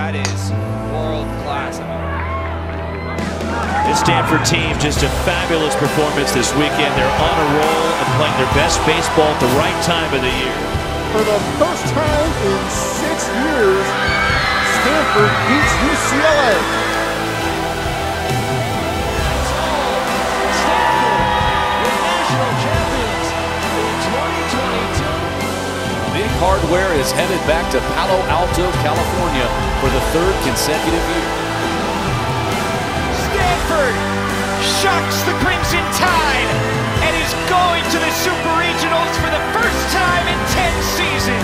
That is world class. This Stanford team, just a fabulous performance this weekend. They're on a roll and playing their best baseball at the right time of the year. For the first time in 6 years, Stanford beats UCLA. Big Hardware is headed back to Palo Alto, California for the 3rd consecutive year. Stanford shocks the Crimson Tide and is going to the Super Regionals for the first time in 10 seasons.